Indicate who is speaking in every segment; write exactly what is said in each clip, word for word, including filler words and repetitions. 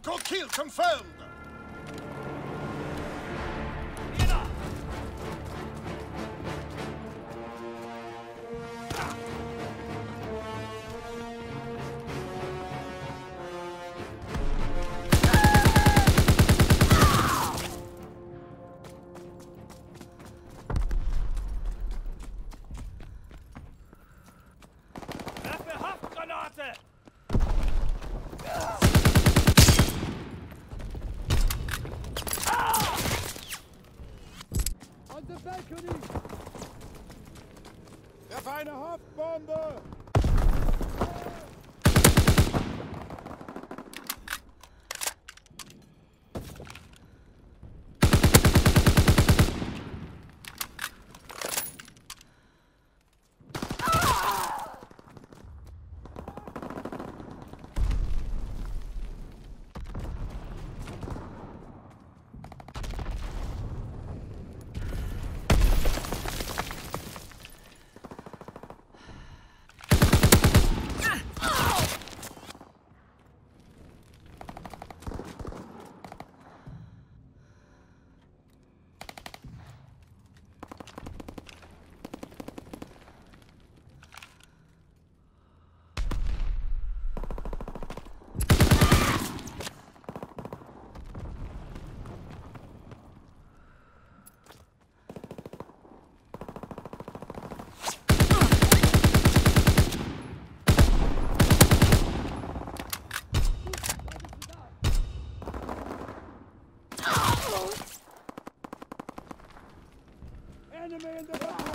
Speaker 1: Hardcore kill confirmed!
Speaker 2: Werf eine Haftbombe! Enemy in the back!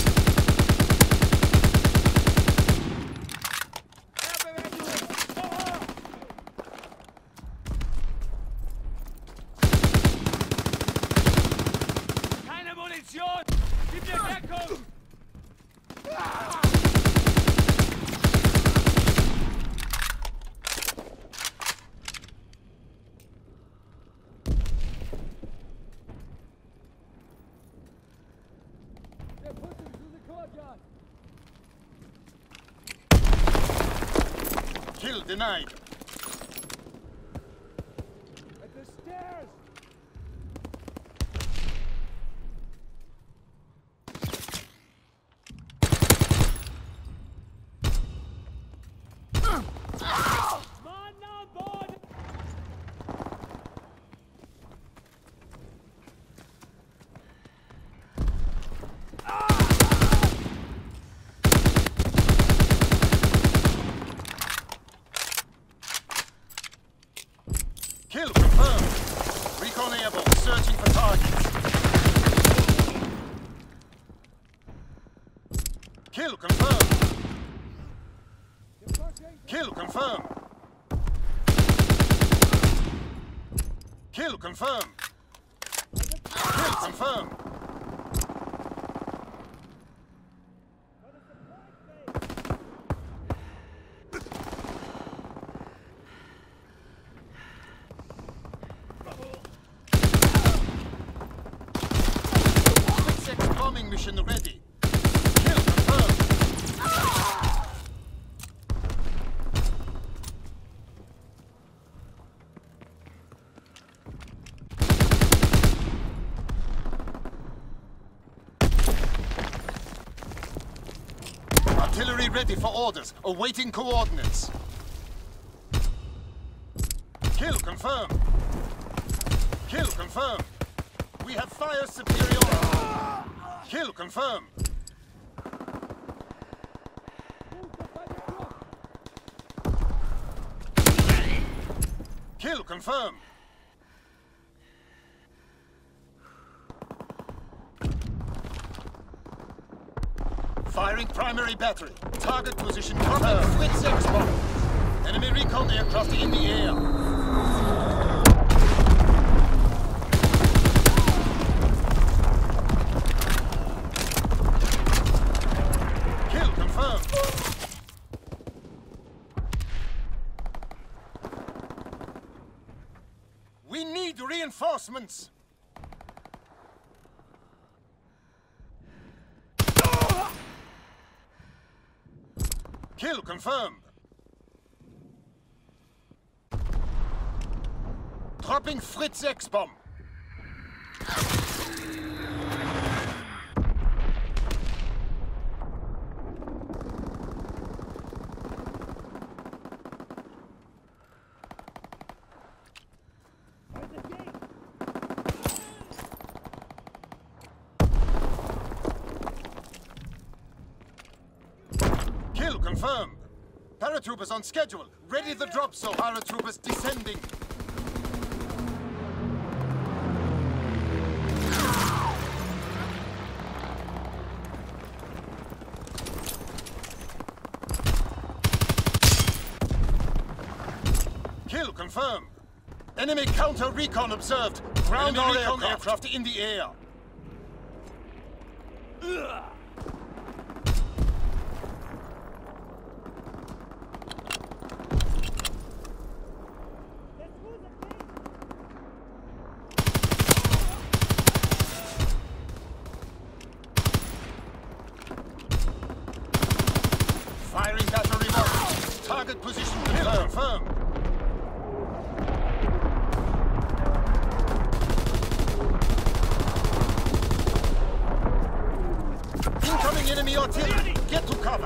Speaker 3: Keine Munition! Gib mir Deckung!
Speaker 1: Kill denied.
Speaker 2: At the stairs!
Speaker 3: Mann on board!
Speaker 1: Kill confirmed. Recon airborne, searching for targets. Kill confirmed. Kill confirmed. Kill confirmed. Kill confirmed. Bombing mission ready. Kill confirmed. Artillery ready for orders, awaiting coordinates. Kill confirmed. Kill confirmed. We have fire superiority. Kill confirmed. Kill confirmed. Firing primary battery. Target position confirmed. With six bomb. Enemy recon aircraft in the air. We need reinforcements! Kill confirmed! Dropping Fritz six bomb. Kill confirmed. Paratroopers on schedule. Ready the drop zone. Paratroopers descending. Kill confirmed. Enemy counter recon observed. Ground our aircraft. aircraft in the air. Ugh. Firing battery marked. Target position confirmed. Incoming enemy artillery. Get to cover.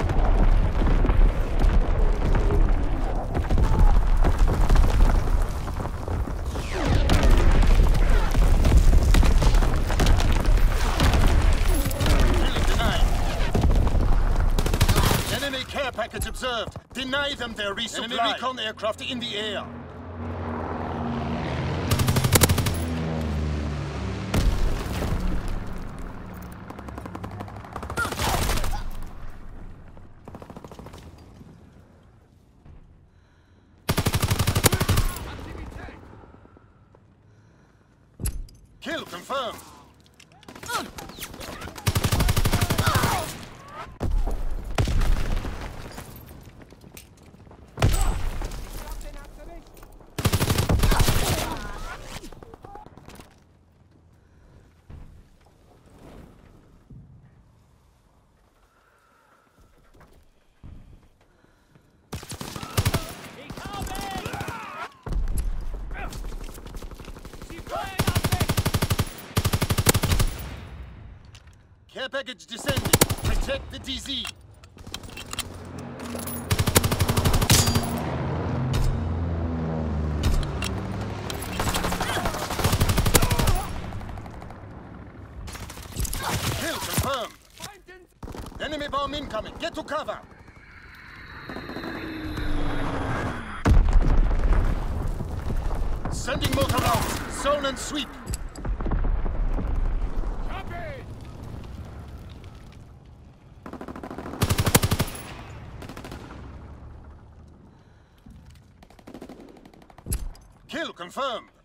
Speaker 1: Enemy care package observed. Deny them their resupply. Enemy recon aircraft in the air. Kill confirmed. Care package descending. Protect the D Z. Kill confirmed. Enemy bomb incoming. Get to cover. Sending mortar rounds. Zone and sweep. Kill confirmed.